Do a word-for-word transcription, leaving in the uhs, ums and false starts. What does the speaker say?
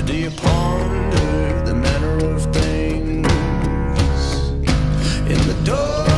Do you ponder the manner of things in the dark?